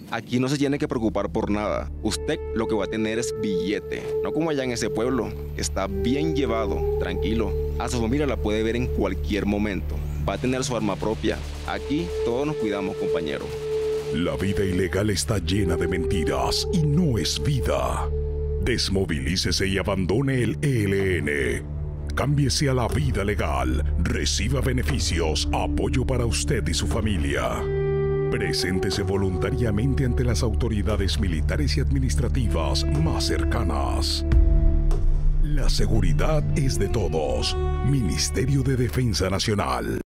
Aquí no se tiene que preocupar por nada. Usted lo que va a tener es billete. No como allá en ese pueblo, que está bien llevado, tranquilo. A su familia la puede ver en cualquier momento. Va a tener su arma propia. Aquí todos nos cuidamos, compañero. La vida ilegal está llena de mentiras y no es vida. Desmovilícese y abandone el ELN. Cámbiese a la vida legal. Reciba beneficios, apoyo para usted y su familia. Preséntese voluntariamente ante las autoridades militares y administrativas más cercanas. La seguridad es de todos. Ministerio de Defensa Nacional.